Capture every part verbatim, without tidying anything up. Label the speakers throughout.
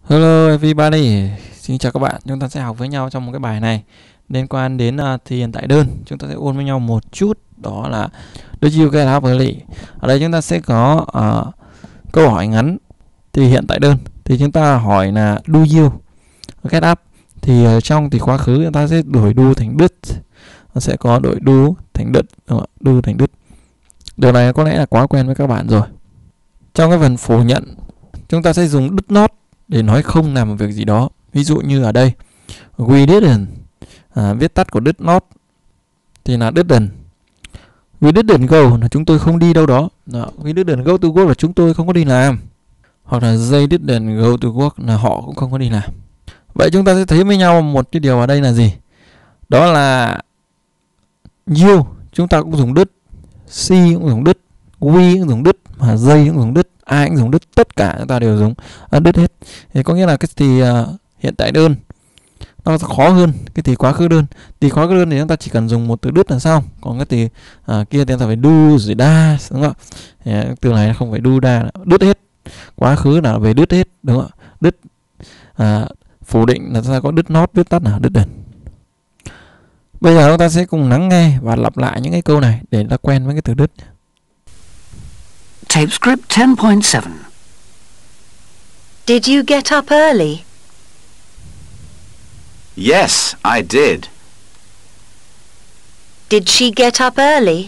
Speaker 1: Hello everybody, xin chào các bạn. Chúng ta sẽ học với nhau trong một cái bài này liên quan đến uh, thì hiện tại đơn. Chúng ta sẽ ôn với nhau một chút, đó là do you get up early. Ở đây chúng ta sẽ có uh, câu hỏi ngắn thì hiện tại đơn. Thì chúng ta hỏi là do you get up. Thì uh, trong thì quá khứ chúng ta sẽ đổi do thành did. Nó sẽ có đổi do thành did, do thành did. Điều này có lẽ là quá quen với các bạn rồi. Trong cái phần phủ nhận, chúng ta sẽ dùng did not để nói không làm một việc gì đó. Ví dụ như ở đây we didn't, à, viết tắt của did not thì là didn't. We didn't go là chúng tôi không đi đâu đó. đó. We didn't go to work là chúng tôi không có đi làm. Hoặc là they didn't go to work là họ cũng không có đi làm. Vậy chúng ta sẽ thấy với nhau một cái điều ở đây là gì? Đó là you chúng ta cũng dùng did, she cũng dùng did, we cũng dùng did, mà they cũng dùng did, ai cũng dùng did, tất cả chúng ta đều dùng uh, did hết. Thì có nghĩa là cái thì uh, hiện tại đơn nó khó hơn cái thì quá khứ đơn. Thì quá khứ đơn thì chúng ta chỉ cần dùng một từ did là xong. Còn cái thì uh, kia thì chúng ta phải do rồi da, đúng không? Thì, uh, từ này không phải do da, did hết. Quá khứ là về did hết, đúng không? Did uh, phủ định là chúng ta có did not, viết tắt là didn't. Bây giờ chúng ta sẽ cùng lắng nghe và lặp lại những cái câu này để ta quen với cái từ did.
Speaker 2: Tape script ten point seven.
Speaker 3: Did you get up early?
Speaker 4: Yes, I did.
Speaker 3: Did she get up early?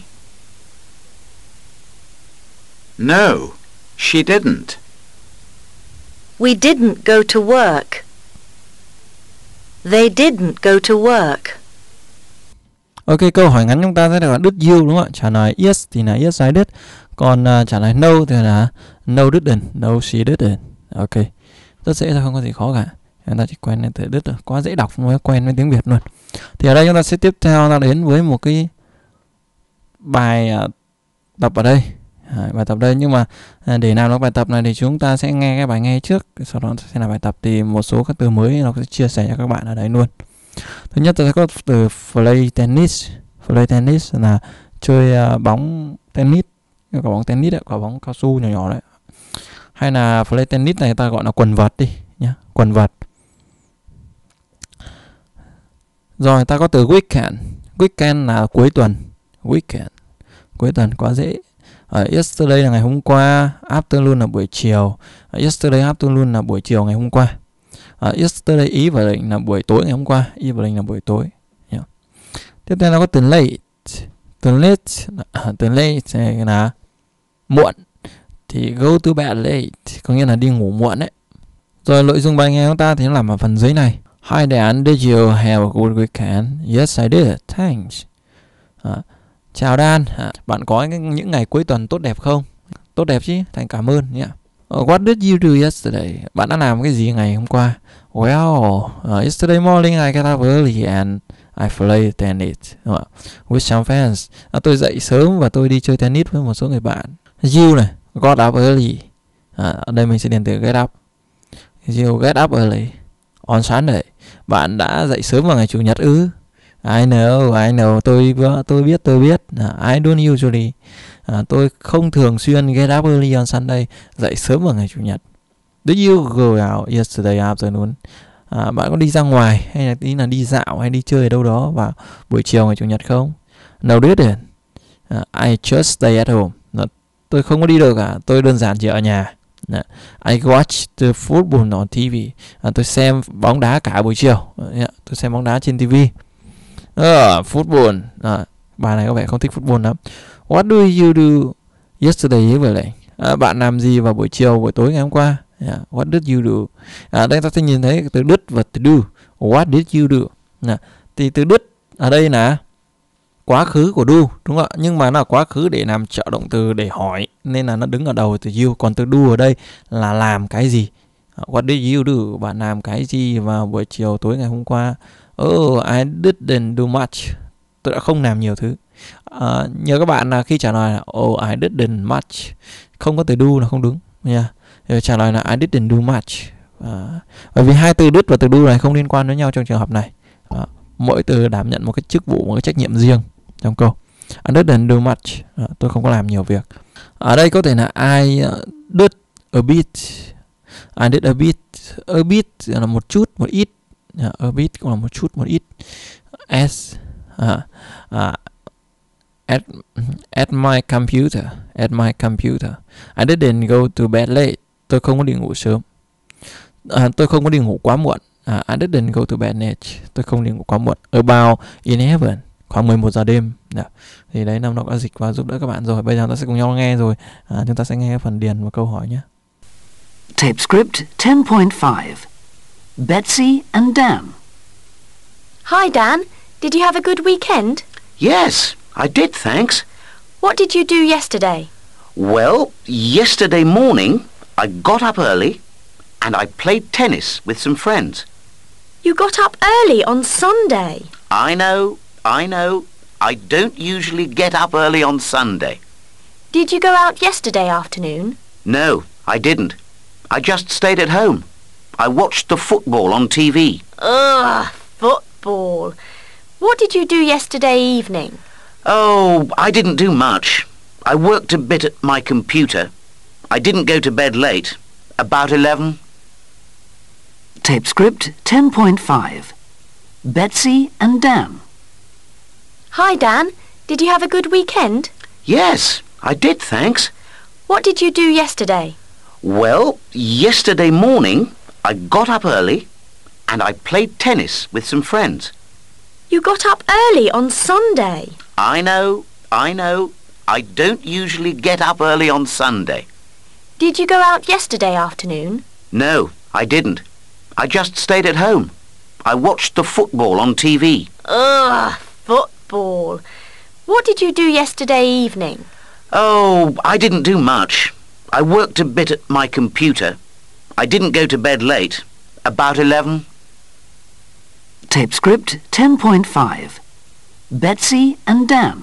Speaker 4: No, she didn't.
Speaker 3: We didn't go to work. They didn't go to work.
Speaker 1: Ok, câu hỏi ngắn chúng ta sẽ là did you, đúng không ạ? Trả lời yes thì là yes I did. Còn uh, trả lời no thì là no didn't, no she didn't. Ok, rất dễ thôi, không có gì khó cả. Chúng ta chỉ quen lên từ did rồi, quá dễ đọc mới quen với tiếng Việt luôn. Thì ở đây chúng ta sẽ tiếp theo ta đến với một cái bài uh, tập ở đây. À, bài tập đây, nhưng mà à, để làm được bài tập này thì chúng ta sẽ nghe cái bài nghe trước, sau đó sẽ là bài tập. Thì một số các từ mới nó sẽ chia sẻ cho các bạn ở đây luôn. Thứ nhất tôi sẽ có từ play tennis. Play tennis là chơi uh, bóng tennis, quả bóng tennis đấy, quả bóng cao su nhỏ nhỏ đấy. Hay là play tennis này ta gọi là quần vợt đi nhá, quần vợt. Rồi ta có từ weekend. Weekend là cuối tuần. Weekend, cuối tuần, quá dễ. Uh, yesterday là ngày hôm qua, afternoon là buổi chiều. Uh, yesterday afternoon là buổi chiều ngày hôm qua. Uh, yesterday evening là buổi tối ngày hôm qua. Evening là buổi tối. Yeah. Tiếp theo nó có từ late. Từ late, uh, từ late là muộn. Thì go to bed late có nghĩa là đi ngủ muộn đấy. Rồi nội dung bài nghe chúng ta thì nó nằm ở phần dưới này. Hi Dan, did you have a good weekend? Yes I did, thanks. Uh, Chào Dan, à, bạn có những ngày cuối tuần tốt đẹp không? Tốt đẹp chứ, thành cảm ơn nhé. Uh, what did you do yesterday? Bạn đã làm cái gì ngày hôm qua? Well, uh, yesterday morning I got up early and I played tennis uh, with some friends. Uh, tôi dậy sớm và tôi đi chơi tennis với một số người bạn. You này, got up early. Uh, ở đây mình sẽ điền từ get up. You get up early on Sunday. Bạn đã dậy sớm vào ngày chủ nhật ư? I know, I know, tôi tôi biết, tôi biết. Uh, I don't usually. Uh, tôi không thường xuyên get up early on Sunday, dậy sớm vào ngày chủ nhật. Did you go out yesterday afternoon? Uh, bạn có đi ra ngoài hay là tí là đi dạo hay đi chơi ở đâu đó vào buổi chiều ngày chủ nhật không? No didn't. Uh, I just stay at home. Uh, tôi không có đi đâu cả, tôi đơn giản chỉ ở nhà. Uh, I watch the football on ti vi. Uh, tôi xem bóng đá cả buổi chiều. Uh, yeah, tôi xem bóng đá trên ti vi. Uh, football. Uh, bà này có vẻ không thích football lắm. What do you do yesterday evening? Uh, bạn làm gì vào buổi chiều, buổi tối ngày hôm qua? Yeah. What did you do? À, đây ta sẽ nhìn thấy từ did và từ do. What did you do? Nè, thì từ did ở đây là quá khứ của do, đúng không ạ? Nhưng mà nó là quá khứ để làm trợ động từ để hỏi, nên là nó đứng ở đầu từ you. Còn từ do ở đây là làm cái gì? What did you do? Bạn làm cái gì vào buổi chiều tối ngày hôm qua? Oh, I didn't do much. Tôi đã không làm nhiều thứ. Uh, nhớ các bạn là khi trả lời là oh, I didn't much, không có từ do là không đúng nha. Yeah. Trả lời là I didn't do much. Uh, bởi vì hai từ did và từ do này không liên quan với nhau trong trường hợp này. Uh, mỗi từ đảm nhận một cái chức vụ, một cái trách nhiệm riêng trong câu. I didn't do much. Uh, tôi không có làm nhiều việc. Ở đây có thể là I uh, did a bit. I did a bit a bit là một chút, một ít. Yeah, a bit cũng là một chút, một ít. As uh, uh, at at my computer, at my computer. I didn't go to bed late. Tôi không có đi ngủ sớm. Uh, tôi không có đi ngủ quá muộn. Uh, I didn't go to bed late. Tôi không đi ngủ quá muộn. About eleven, khoảng mười một giờ đêm. Yeah. Thì đấy Nam Đọc đã dịch và giúp đỡ các bạn rồi. Bây giờ ta sẽ cùng nhau nghe rồi. Uh, chúng ta sẽ nghe phần điền và câu hỏi nhé.
Speaker 2: Tape script ten point five. Betsy and Dan.
Speaker 3: Hi, Dan. Did you have a good weekend?
Speaker 5: Yes, I did, thanks.
Speaker 3: What did you do yesterday?
Speaker 5: Well, yesterday morning I got up early and I played tennis with some friends.
Speaker 3: You got up early on Sunday.
Speaker 5: I know, I know. I don't usually get up early on Sunday.
Speaker 3: Did you go out yesterday afternoon?
Speaker 5: No, I didn't. I just stayed at home. I watched the football on T V.
Speaker 3: Ugh, football. What did you do yesterday evening?
Speaker 5: Oh, I didn't do much. I worked a bit at my computer. I didn't go to bed late. About eleven.
Speaker 2: Tape script ten point five. Betsy and Dan.
Speaker 3: Hi, Dan. Did you have a good weekend?
Speaker 5: Yes, I did, thanks.
Speaker 3: What did you do yesterday?
Speaker 5: Well, yesterday morning I got up early and I played tennis with some friends.
Speaker 3: You got up early on Sunday.
Speaker 5: I know, I know. I don't usually get up early on Sunday.
Speaker 3: Did you go out yesterday afternoon?
Speaker 5: No, I didn't. I just stayed at home. I watched the football on T V.
Speaker 3: Ugh, football. What did you do yesterday evening?
Speaker 5: Oh, I didn't do much. I worked a bit at my computer. I didn't go to bed late. About eleven.
Speaker 2: Tape script ten point five. Betsy and Dan.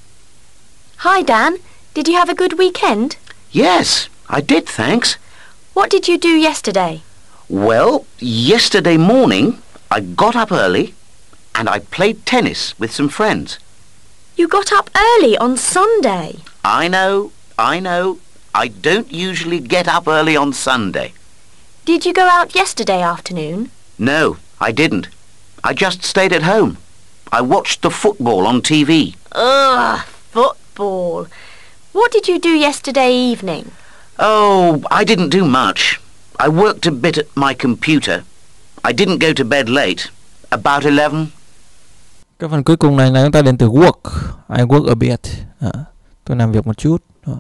Speaker 3: Hi, Dan. Did you have a good weekend?
Speaker 5: Yes, I did, thanks.
Speaker 3: What did you do yesterday?
Speaker 5: Well, yesterday morning I got up early and I played tennis with some friends.
Speaker 3: You got up early on Sunday.
Speaker 5: I know, I know. I don't usually get up early on Sunday.
Speaker 3: Did you go out yesterday afternoon?
Speaker 5: No, I didn't. I just stayed at home. I watched the football on T V.
Speaker 3: Ugh, football. What did you do yesterday evening?
Speaker 5: Oh, I didn't do much. I worked a bit at my computer. I didn't go to bed late. About eleven.
Speaker 1: Cái phần cuối cùng này là chúng ta đến từ work. I work a bit. À, tôi làm việc một chút. Đó.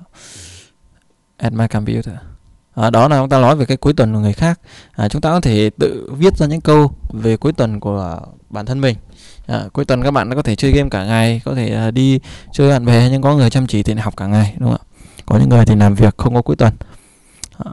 Speaker 1: At my computer. À, đó là chúng ta nói về cái cuối tuần của người khác. À, chúng ta có thể tự viết ra những câu về cuối tuần của bản thân mình. À, cuối tuần các bạn có thể chơi game cả ngày, có thể uh, đi chơi bạn bè, nhưng có người chăm chỉ thì học cả ngày, đúng không ạ? Có những người thì làm việc không có cuối tuần. À.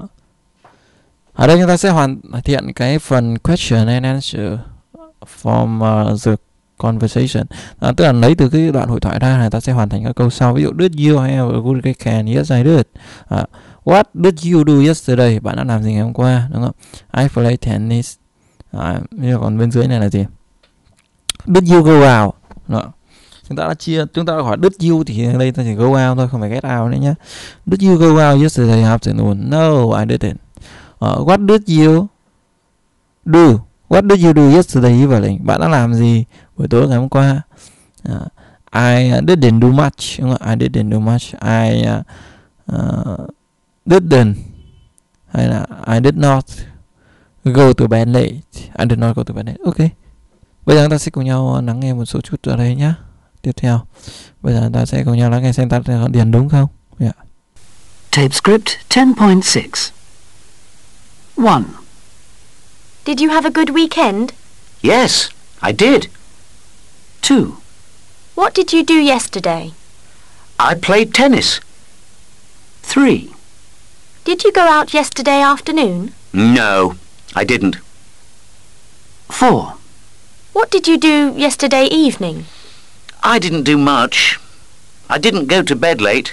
Speaker 1: Ở đây chúng ta sẽ hoàn thiện cái phần question and answer from uh, the conversation. À, tức là lấy từ cái đoạn hội thoại ra này, ta sẽ hoàn thành các câu sau. Ví dụ did you have a good weekend? Yes, I did. À, what did you do yesterday? Bạn đã làm gì ngày hôm qua, đúng không? I played tennis. À, còn bên dưới này là gì? Did you go out? Đó. Chúng ta đã chia, chúng ta đã hỏi did you thì đây ta chỉ go out thôi, không phải get out nữa nhé. Did you go out yesterday afternoon? No, I didn't. Uh, what did you do? What did you do yesterday evening? Bạn đã làm gì buổi tối ngày hôm qua? Uh, I didn't do much. Đúng không? I didn't do much. I uh, uh, didn't hay là I did not go to bed late. I did not go to bed late. Ok. Bây giờ chúng ta sẽ cùng nhau lắng nghe một số chút ở đây nhé. Tiếp theo, bây giờ chúng ta sẽ cùng nhau lắng nghe xem ta có điền đúng không? Yeah.
Speaker 2: Tape script ten point six. one.
Speaker 3: Did you have a good weekend?
Speaker 5: Yes, I did.
Speaker 2: two.
Speaker 3: What did you do yesterday?
Speaker 5: I played tennis.
Speaker 2: three.
Speaker 3: Did you go out yesterday afternoon?
Speaker 5: No, I didn't.
Speaker 2: four.
Speaker 3: What did you do yesterday evening?
Speaker 5: I didn't do much. I didn't go to bed late.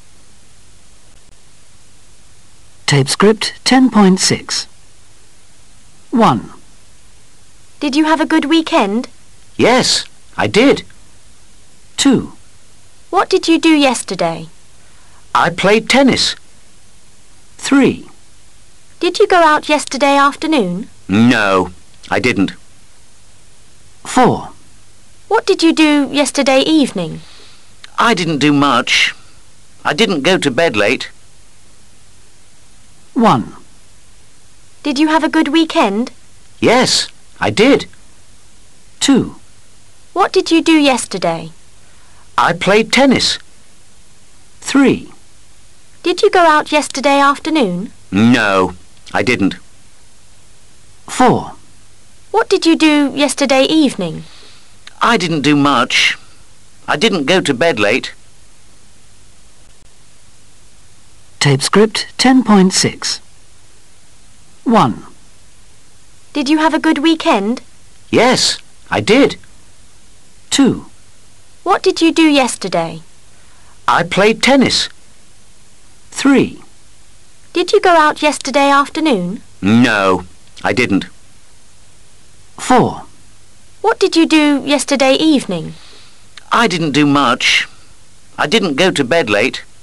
Speaker 2: Tape script ten point six. one.
Speaker 3: Did you have a good weekend?
Speaker 5: Yes, I did.
Speaker 2: two.
Speaker 3: What did you do yesterday?
Speaker 5: I played tennis.
Speaker 2: three.
Speaker 3: Did you go out yesterday afternoon?
Speaker 5: No, I didn't.
Speaker 2: four.
Speaker 3: What did you do yesterday evening?
Speaker 5: I didn't do much. I didn't go to bed late.
Speaker 2: one.
Speaker 3: Did you have a good weekend?
Speaker 5: Yes, I did.
Speaker 2: two.
Speaker 3: What did you do yesterday?
Speaker 5: I played tennis.
Speaker 2: three.
Speaker 3: Did you go out yesterday afternoon?
Speaker 5: No, I didn't.
Speaker 2: four.
Speaker 3: What did you do yesterday evening?
Speaker 5: I didn't do much. I didn't go to bed late.
Speaker 2: Tape script ten point six. one.
Speaker 3: Did you have a good weekend?
Speaker 5: Yes, I did.
Speaker 2: two.
Speaker 3: What did you do yesterday?
Speaker 5: I played tennis.
Speaker 2: three.
Speaker 3: Did you go out yesterday afternoon?
Speaker 5: No, I didn't.
Speaker 2: four.
Speaker 3: What did you do yesterday evening?
Speaker 5: I didn't do much. I didn't go to bed late.